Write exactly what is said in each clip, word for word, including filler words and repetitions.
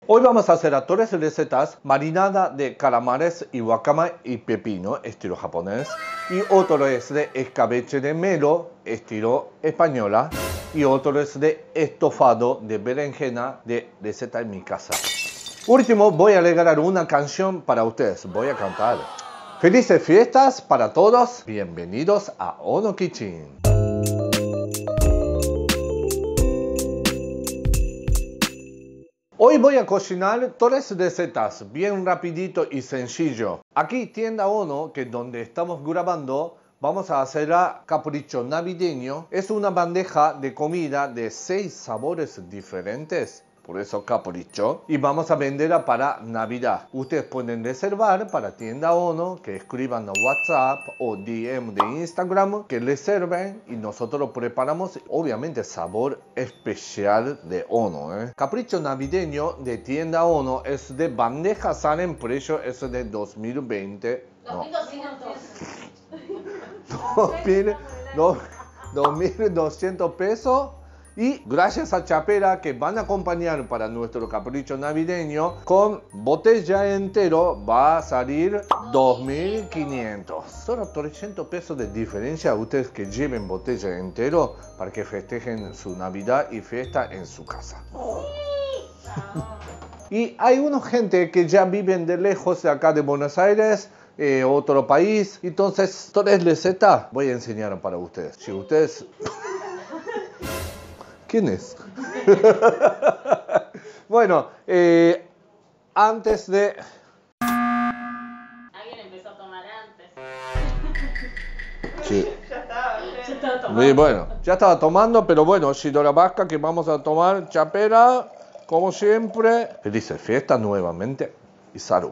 Hoy vamos a hacer a tres recetas: marinada de calamares y wakame y pepino, estilo japonés. Y otro es de escabeche de melo, estilo española. Y otro es de estofado de berenjena, de receta en mi casa. Último, voy a regalar una canción para ustedes. Voy a cantar. Felices fiestas para todos. Bienvenidos a Ono Kitchen. Hoy voy a cocinar tres recetas, bien rapidito y sencillo. Aquí tienda Ono, que es donde estamos grabando, vamos a hacer a capricho navideño. Es una bandeja de comida de seis sabores diferentes, por eso capricho. Y vamos a venderla para Navidad. Ustedes pueden reservar para tienda Ono, que escriban a WhatsApp o D M de Instagram, que reserven y nosotros lo preparamos. Obviamente sabor especial de Ono, ¿eh? Capricho navideño de tienda Ono es de bandeja, sale en precio, es de dos mil veinte. No. dos mil doscientos pesos. Y gracias a Chapera, que van a acompañar para nuestro capricho navideño con botella entero, va a salir dos mil quinientos. Solo trescientos pesos de diferencia. Ustedes que lleven botella entero para que festejen su Navidad y fiesta en su casa. Y hay una gente que ya viven de lejos de acá de Buenos Aires, eh, otro país. Entonces, tres recetas voy a enseñar para ustedes. Si ustedes... ¿Quién es? Bueno, eh, antes de... Alguien empezó a tomar antes. Sí. Ya estaba, ya estaba tomando. Y bueno, ya estaba tomando, pero bueno, Shidora Vasca, que vamos a tomar Chapera, como siempre. Felices fiestas nuevamente y salud.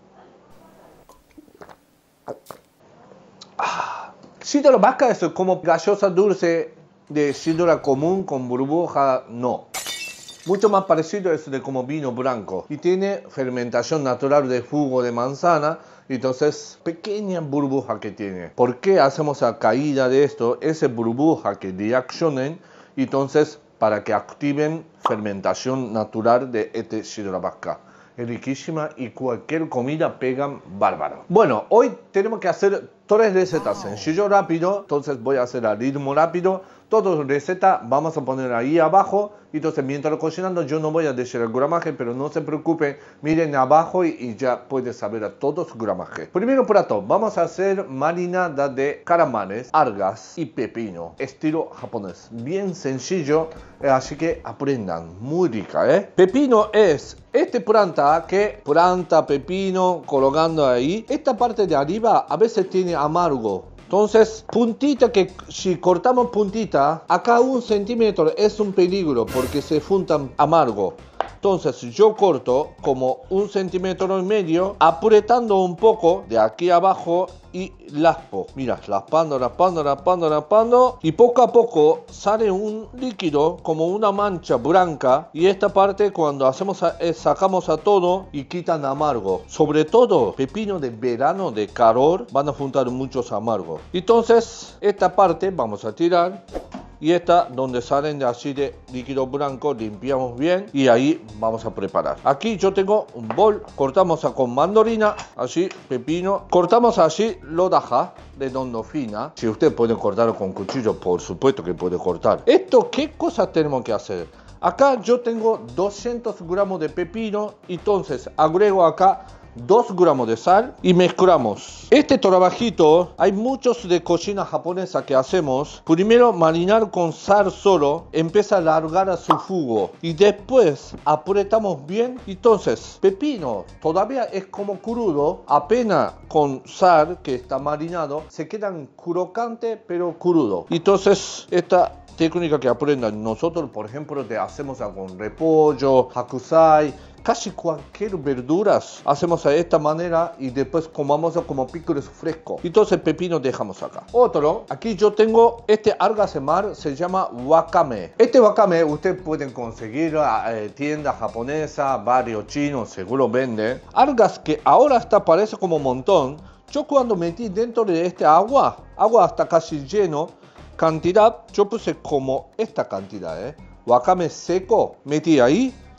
Ah. Shidora Vasca es como gaseosa dulce de sidra común con burbuja, no. Mucho más parecido es de como vino blanco y tiene fermentación natural de jugo de manzana. Entonces, pequeña burbuja que tiene. ¿Por qué hacemos la caída de esto? Esa burbuja que reaccionen, entonces para que activen fermentación natural de este sidra vasca. Es riquísima y cualquier comida pegan bárbaro. Bueno, hoy tenemos que hacer tres recetas sencillo, rápido. Entonces voy a hacer a ritmo rápido. Todas las recetas vamos a poner ahí abajo. Entonces mientras cocinando yo no voy a decir el gramaje, pero no se preocupen. Miren abajo y, y ya pueden saber a todos los gramajes. Primero plato, vamos a hacer marinada de calamares, algas y pepino. Estilo japonés. Bien sencillo, eh, así que aprendan. Muy rica, ¿eh? Pepino es este planta que planta pepino colocando ahí. Esta parte de arriba a veces tiene amargo. Entonces, puntita que si cortamos puntita, acá un centímetro es un peligro porque se juntan amargo. Entonces yo corto como un centímetro y medio, apretando un poco de aquí abajo y laspo. Mira, laspando, laspando, laspando, laspando. Y poco a poco sale un líquido como una mancha blanca. Y esta parte cuando hacemos a, eh, sacamos a todo y quitan amargo. Sobre todo pepino de verano, de calor, van a juntar muchos amargos. Entonces esta parte vamos a tirar. Y esta donde salen de así de líquido blanco, limpiamos bien y ahí vamos a preparar. Aquí yo tengo un bol, cortamos con mandorina, así, pepino. Cortamos así rodaja redondo fina. Si usted puede cortarlo con cuchillo, por supuesto que puede cortar. Esto, ¿qué cosas tenemos que hacer? Acá yo tengo doscientos gramos de pepino, entonces agrego acá dos gramos de sal y mezclamos. Este trabajito hay muchos de cocina japonesa que hacemos. Primero marinar con sal solo, empieza a largar a su jugo y después apretamos bien. Entonces pepino todavía es como crudo, apenas con sal que está marinado se quedan crocante pero crudo. Entonces esta técnica que aprendan nosotros, por ejemplo, te hacemos con repollo, hakusai, casi cualquier verduras hacemos de esta manera y después comamos como pickles fresco. Entonces pepino dejamos acá. Otro, aquí yo tengo este algas de mar, se llama wakame. Este wakame ustedes pueden conseguir en eh, tiendas japonesas, varios chinos, seguro venden. Algas que ahora hasta parece como un montón. Yo cuando metí dentro de este agua, agua hasta casi lleno, cantidad, yo puse como esta cantidad, ¿eh? Wakame seco, metí ahí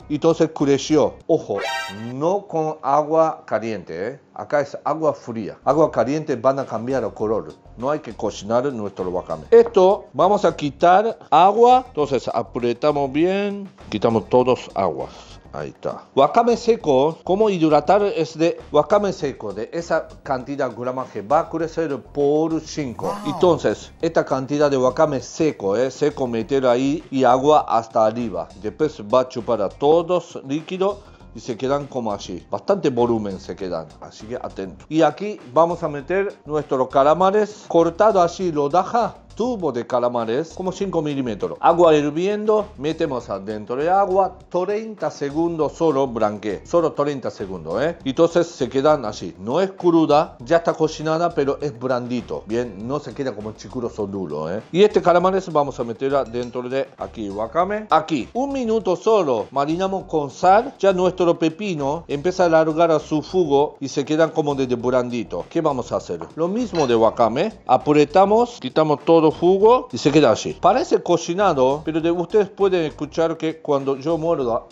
entonces creció. Ojo, no con agua caliente, ¿eh? Acá es agua fría. Agua caliente van a cambiar el color. No hay que cocinar nuestro wakame. Esto vamos a quitar agua. Entonces apretamos bien. Quitamos todos aguas. Ahí está. Wakame seco, como hidratar es de wakame seco, de esa cantidad de gramaje va a crecer por cinco. Wow. Entonces, esta cantidad de wakame seco, eh, seco meter ahí y agua hasta arriba. Después va a chupar a todos líquidos y se quedan como así. Bastante volumen se quedan, así que atento. Y aquí vamos a meter nuestros calamares cortado así, rodaja. Tubo de calamares como cinco milímetros. Agua hirviendo, metemos adentro de agua, treinta segundos solo branqué, solo treinta segundos, ¿eh? Entonces se quedan así. No es cruda, ya está cocinada, pero es blandito. Bien, no se queda como chicuroso duro, ¿eh? Y este calamares vamos a meter dentro de aquí, wakame. Aquí, un minuto solo, marinamos con sal. Ya nuestro pepino empieza a alargar a su jugo y se quedan como de blandito. ¿Qué vamos a hacer? Lo mismo de wakame, apretamos, quitamos todo jugo y se queda así. Parece cocinado, pero de ustedes pueden escuchar que cuando yo muerdo,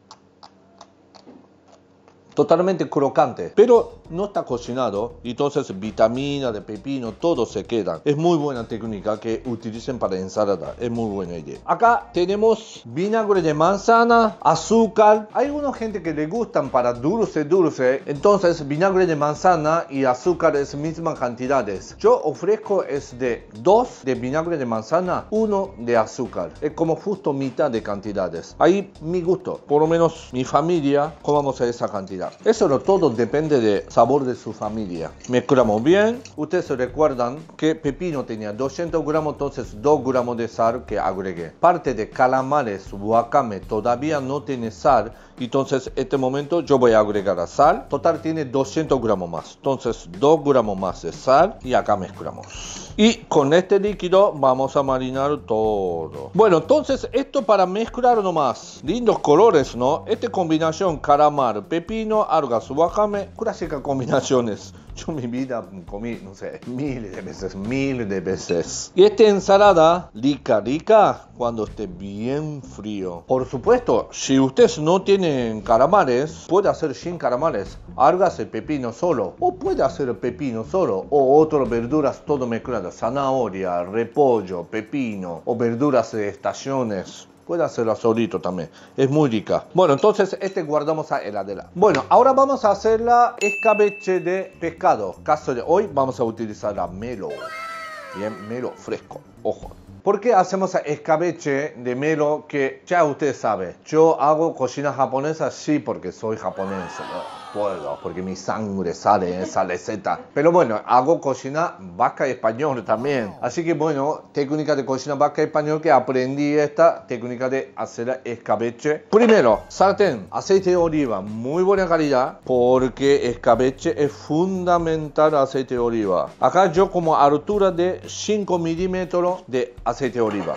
totalmente crocante, pero no está cocinado, entonces vitamina de pepino, todo se queda. Es muy buena técnica que utilicen para ensalada, es muy buena idea. Acá tenemos vinagre de manzana, azúcar. Hay alguna gente que le gustan para dulce, dulce, entonces vinagre de manzana y azúcar es mismas cantidades. Yo ofrezco es de dos de vinagre de manzana, uno de azúcar. Es como justo mitad de cantidades. Ahí mi gusto, por lo menos mi familia, comamos esa cantidad. Eso no todo depende del sabor de su familia. Mezclamos bien. Ustedes se recuerdan que pepino tenía doscientos gramos, entonces dos gramos de sal que agregué. Parte de calamares, wakame todavía no tiene sal, entonces en este momento yo voy a agregar a sal. Total tiene doscientos gramos más, entonces dos gramos más de sal y acá mezclamos. Y con este líquido vamos a marinar todo. Bueno, entonces esto para mezclar nomás. Lindos colores, ¿no? Esta combinación calamar, pepino, algas, wakame, clásicas combinaciones. Yo en mi vida comí, no sé, miles de veces, miles de veces. Y esta ensalada, rica, rica, cuando esté bien frío. Por supuesto, si ustedes no tienen calamares, puede hacer sin calamares. Algas y pepino solo. O puede hacer pepino solo. O otras verduras todo mezcladas. Zanahoria, repollo, pepino. O verduras de estaciones. Puede hacerlo solito también, es muy rica. Bueno, entonces este guardamos a heladera. Bueno, ahora vamos a hacer la escabeche de pescado. Caso de hoy vamos a utilizar la melo. Bien, melo fresco, ojo. ¿Por qué hacemos escabeche de melo? Que ya ustedes saben, yo hago cocina japonesa, sí, porque soy japonés. ¿no? Puedo, porque mi sangre sale en esa receta. Pero bueno, hago cocina vasca y español también. Así que bueno, técnica de cocina vasca y español que aprendí esta técnica de hacer escabeche. Primero, sartén, aceite de oliva, muy buena calidad, porque escabeche es fundamental aceite de oliva. Acá yo como altura de cinco milímetros de aceite de oliva.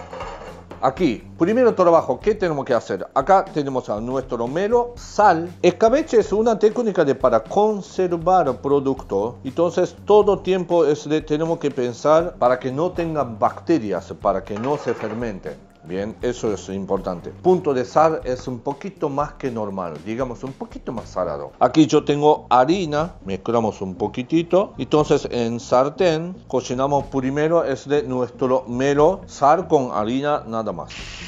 Aquí, primero trabajo, ¿qué tenemos que hacer? Acá tenemos a nuestro melo, sal. Escabeche es una técnica de para conservar producto. Entonces, todo tiempo es de, tenemos que pensar para que no tengan bacterias, para que no se fermenten. Bien, eso es importante. Punto de sal es un poquito más que normal, digamos un poquito más salado. Aquí yo tengo harina, mezclamos un poquitito. Entonces en sartén cocinamos primero es de nuestro melo, sal con harina nada más.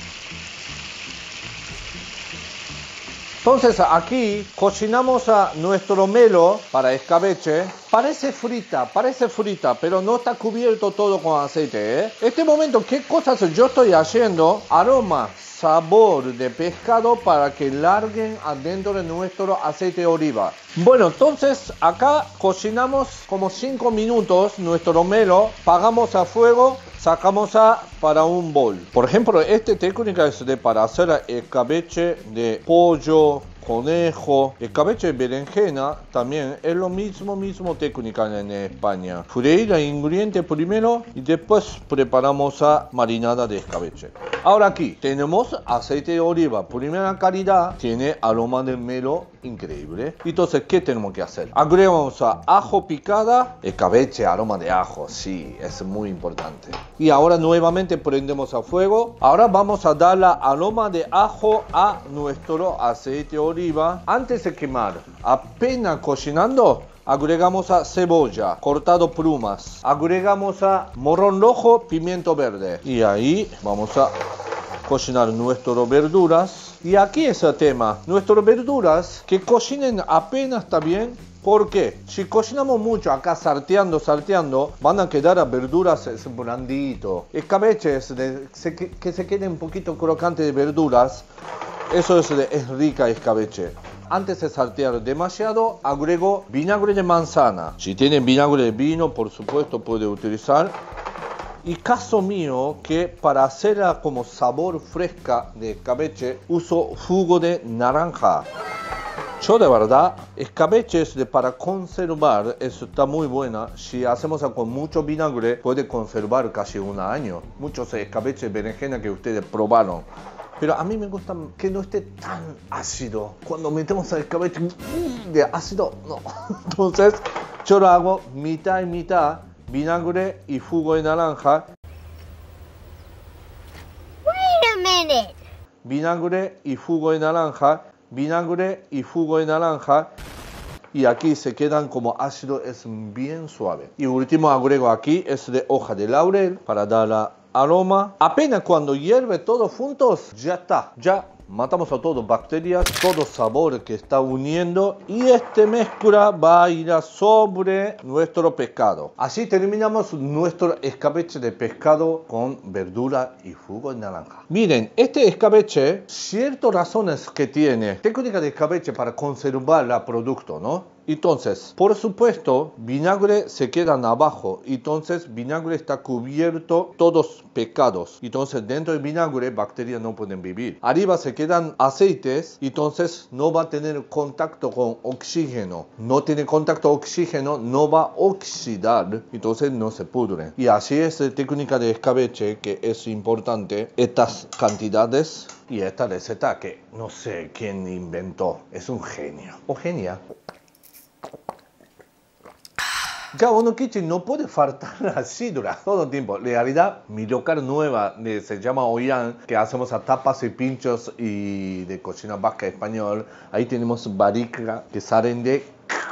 Entonces aquí cocinamos a nuestro melo para escabeche. Parece frita, parece frita, pero no está cubierto todo con aceite, ¿eh? Este momento, ¿qué cosas yo estoy haciendo? Aroma, sabor de pescado para que larguen adentro de nuestro aceite de oliva. Bueno, entonces acá cocinamos como cinco minutos nuestro melo, apagamos a fuego, sacamos a para un bol. Por ejemplo, esta técnica es de para hacer escabeche de pollo conejo. Escabeche de berenjena también es lo mismo, mismo técnica en España. Freír el ingrediente primero y después preparamos la marinada de escabeche. Ahora aquí tenemos aceite de oliva, primera calidad, tiene aroma de melo increíble. Entonces, ¿qué tenemos que hacer? Agregamos a ajo picada, escabeche, aroma de ajo, sí, es muy importante. Y ahora nuevamente prendemos a fuego. Ahora vamos a dar la aroma de ajo a nuestro aceite de oliva. Antes de quemar, apenas cocinando, agregamos a cebolla, cortado plumas. Agregamos a morrón rojo, pimiento verde. Y ahí vamos a cocinar nuestras verduras. Y aquí es el tema. Nuestras verduras que cocinen apenas también. ¿Por qué? Si cocinamos mucho acá salteando, salteando, van a quedar las verduras blanditos. Escabeches de, se, que se queden un poquito crocantes de verduras. Eso es, de, es rica escabeche. Antes de saltear demasiado, agrego vinagre de manzana. Si tienen vinagre de vino, por supuesto, puede utilizar. Y caso mío, que para hacerla como sabor fresca de escabeche, uso jugo de naranja. Yo de verdad, escabeches de para conservar, eso está muy buena. Si hacemos con mucho vinagre, puede conservar casi un año. Muchos escabeches de berenjena que ustedes probaron. Pero a mí me gusta que no esté tan ácido. Cuando metemos el escabeche de ácido, no. Entonces, yo lo hago mitad y mitad, vinagre y jugo de naranja. Wait a minute. Vinagre y jugo de naranja, vinagre y jugo de naranja. Y aquí se quedan como ácido, es bien suave. Y último agrego aquí es de hoja de laurel para dar la aroma. Apenas cuando hierve todo juntos, ya está. Ya matamos a todas bacterias, todo sabor que está uniendo. Y esta mezcla va a ir sobre nuestro pescado. Así terminamos nuestro escabeche de pescado con verdura y jugo de naranja. Miren, este escabeche, ciertas razones que tiene. Técnica de escabeche para conservar el producto, ¿no? Entonces, por supuesto, vinagre se quedan abajo. Entonces, vinagre está cubierto todos pecados. Entonces, dentro del vinagre, bacterias no pueden vivir. Arriba se quedan aceites. Entonces, no va a tener contacto con oxígeno. No tiene contacto con oxígeno, no va a oxidar. Entonces, no se pudre. Y así es la técnica de escabeche, que es importante. Estas cantidades y esta receta que no sé quién inventó. Es un genio. O genia. Ya, Ono Kitchen no puede faltar la sidra todo el tiempo. En realidad, mi local nueva de, se llama Ollán, que hacemos a tapas y pinchos y de cocina vasca español. Ahí tenemos barrica que salen de,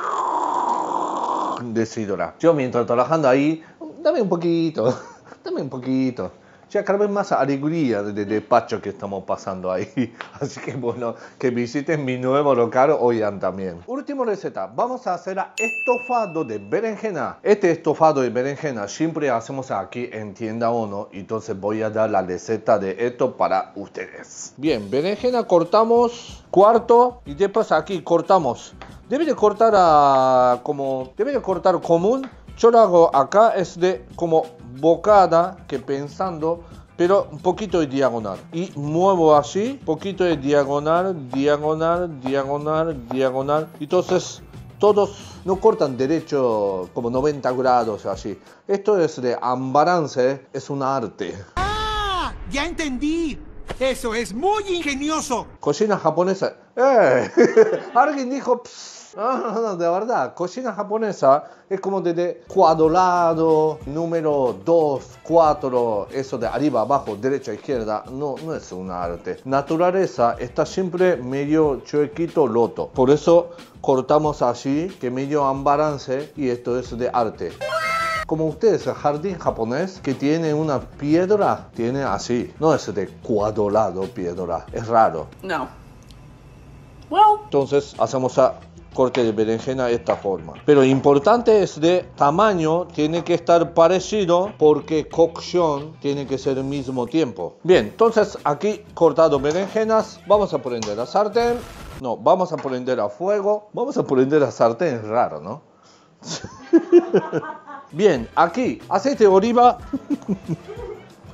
de sidra. Yo mientras trabajando ahí, dame un poquito, dame un poquito. Ya cada vez más alegría de despacho que estamos pasando ahí. Así que bueno, que visiten mi nuevo local Ollán también. Última receta, vamos a hacer estofado de berenjena. Este estofado de berenjena siempre hacemos aquí en Tienda Ono. Entonces voy a dar la receta de esto para ustedes. Bien, berenjena cortamos cuarto y después aquí cortamos. Debe de cortar a, como, debe de cortar común. Yo lo hago acá, es de como bocada, que pensando, pero un poquito de diagonal. Y muevo así, poquito de diagonal, diagonal, diagonal, diagonal. Entonces, todos no cortan derecho como noventa grados así. Esto es de ambarance, es un arte. ¡Ah! ¡Ya entendí! Eso es muy ingenioso. Cocina japonesa. ¡Eh! Alguien dijo... Pss. No, no, no, de verdad, cocina japonesa es como de cuadrado, número dos, cuatro, eso de arriba, abajo, derecha, izquierda, no, no es un arte. Naturaleza está siempre medio chuequito, loto. Por eso cortamos así, que medio ambarance, y esto es de arte. Como ustedes, el jardín japonés que tiene una piedra, tiene así, no es de cuadrado piedra, es raro. No. Well. Entonces hacemos a corte de berenjena de esta forma. Pero importante es de tamaño, tiene que estar parecido porque cocción tiene que ser al mismo tiempo. Bien, entonces aquí cortado berenjenas, vamos a prender la sartén. No, vamos a prender a fuego. Vamos a prender la sartén, es raro, ¿no? Bien, aquí aceite de oliva.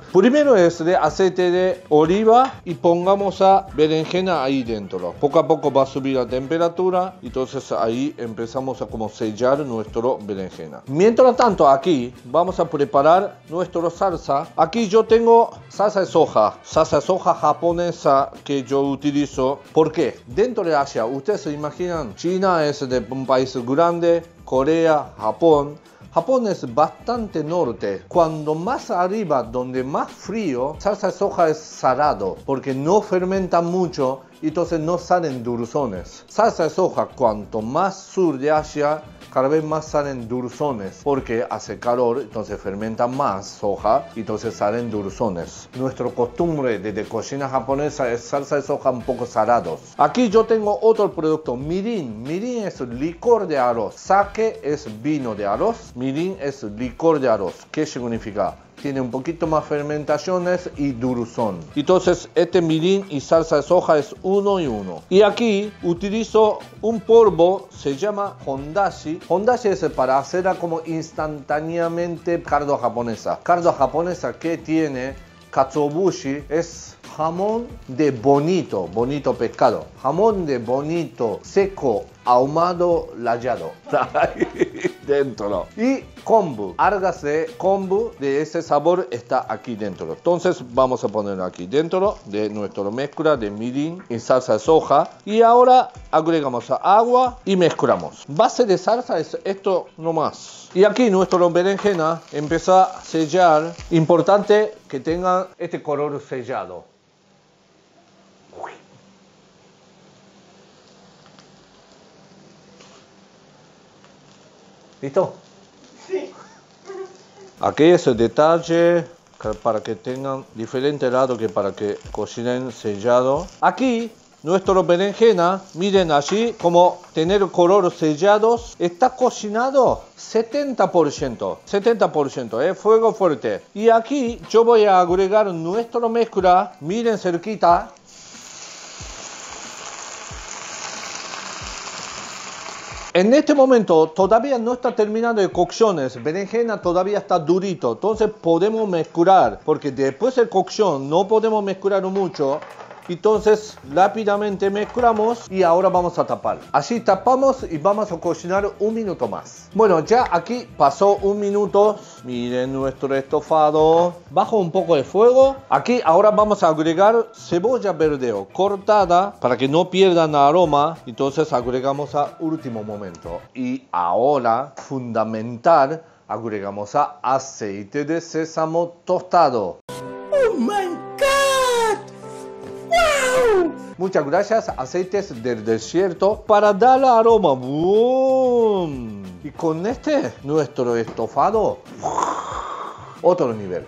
Primero es de aceite de oliva y pongamos a berenjena ahí dentro. Poco a poco va a subir la temperatura, entonces ahí empezamos a como sellar nuestro berenjena. Mientras tanto aquí vamos a preparar nuestra salsa. Aquí yo tengo salsa de soja, salsa de soja japonesa que yo utilizo. ¿Por qué? Dentro de Asia, ustedes se imaginan, China es de un país grande, Corea, Japón. Japón es bastante norte. Cuando más arriba, donde más frío, salsa de soja es salado, porque no fermenta mucho y entonces no salen dulzones. Salsa de soja, cuanto más sur de Asia, cada vez más salen dulzones, porque hace calor, entonces fermenta más soja y entonces salen dulzones. Nuestra costumbre desde cocina japonesa es salsa de soja un poco salados. Aquí yo tengo otro producto, mirin. Mirin es licor de arroz. Sake es vino de arroz. Mirin es licor de arroz. ¿Qué significa? Tiene un poquito más fermentaciones y dulzón. Entonces este mirin y salsa de soja es uno y uno. Y aquí utilizo un polvo, se llama hondashi. Hondashi es para hacer como instantáneamente caldo japonesa. Caldo japonesa que tiene katsuobushi es jamón de bonito, bonito pescado. Jamón de bonito, seco, ahumado, rallado. Dentro. Y kombu, algas de kombu, de ese sabor está aquí dentro. Entonces vamos a ponerlo aquí dentro de nuestra mezcla de mirin y salsa de soja. Y ahora agregamos agua y mezclamos. Base de salsa es esto nomás. Y aquí nuestro berenjena empieza a sellar. Importante que tenga este color sellado. ¿Listo? Sí. Aquí es el detalle para que tengan diferente lado que para que cocinen sellado. Aquí nuestro berenjena, miren allí como tener color sellados, está cocinado setenta por ciento, setenta por ciento, ¿eh? Fuego fuerte. Y aquí yo voy a agregar nuestra mezcla, miren cerquita. En este momento todavía no está terminando de cocciones, berenjena todavía está durito, entonces podemos mezclar, porque después de cocción no podemos mezclar mucho, entonces rápidamente mezclamos y ahora vamos a tapar. Así tapamos y vamos a cocinar un minuto más. Bueno, ya aquí pasó un minuto, miren nuestro estofado, bajo un poco de fuego. Aquí ahora vamos a agregar cebolla verde cortada para que no pierdan aroma, entonces agregamos a último momento. Y ahora, fundamental, agregamos a aceite de sésamo tostado. Oh my God! Wow! Muchas gracias, aceites del desierto para dar aroma. ¡Boom! Y con este, nuestro estofado, otro nivel.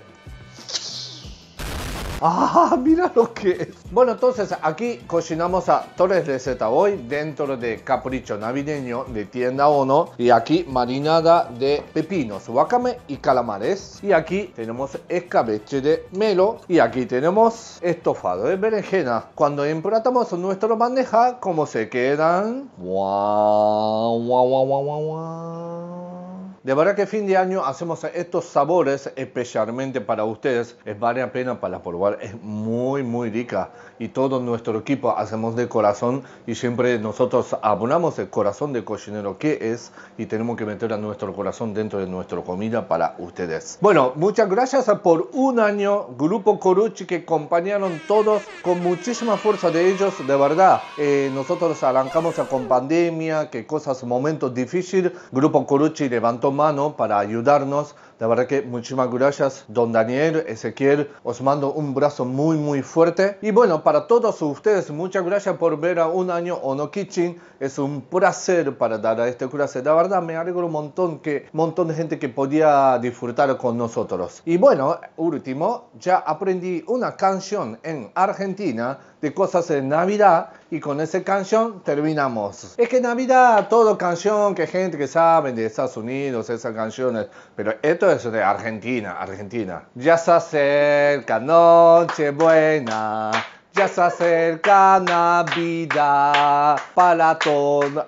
¡Ah! Mira lo que es. Bueno, entonces aquí cocinamos a tres recetas hoy dentro de Capricho Navideño de Tienda Ono. Y aquí marinada de pepinos, wakame y calamares. Y aquí tenemos escabeche de melo. Y aquí tenemos estofado de berenjena. Cuando emplatamos nuestra bandeja, ¿cómo se quedan? ¡Wow! ¡Wow, wow, wow, wow, wow! De verdad que fin de año hacemos estos sabores especialmente para ustedes. Es vale la pena para probar. Es muy muy rica. Y todo nuestro equipo hacemos de corazón. Y siempre nosotros hablamos del corazón del cocinero que es. Y tenemos que meter a nuestro corazón dentro de nuestra comida para ustedes. Bueno, muchas gracias por un año. Grupo Corucci que acompañaron todos con muchísima fuerza de ellos. De verdad, eh, nosotros arrancamos con pandemia, que cosas, momentos difíciles. Grupo Corucci levantó mano para ayudarnos. De verdad que muchísimas gracias, don Daniel, Ezequiel, os mando un abrazo muy muy fuerte. Y bueno, para todos ustedes, muchas gracias por ver a un año Ono Kitchen. Es un placer para dar a este clase. De verdad me alegro un montón que un montón de gente que podía disfrutar con nosotros. Y bueno, último, ya aprendí una canción en Argentina de cosas de Navidad y con esa canción terminamos. Es que Navidad, todo canción que gente que sabe de Estados Unidos, esas canciones, pero esto es de Argentina, Argentina. Ya se acerca Nochebuena, ya se acerca Navidad para todo.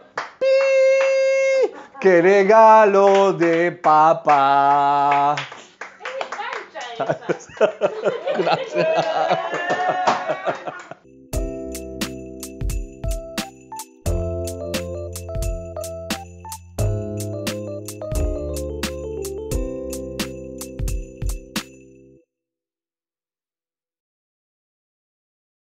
¡Qué regalo de papá! Gracias.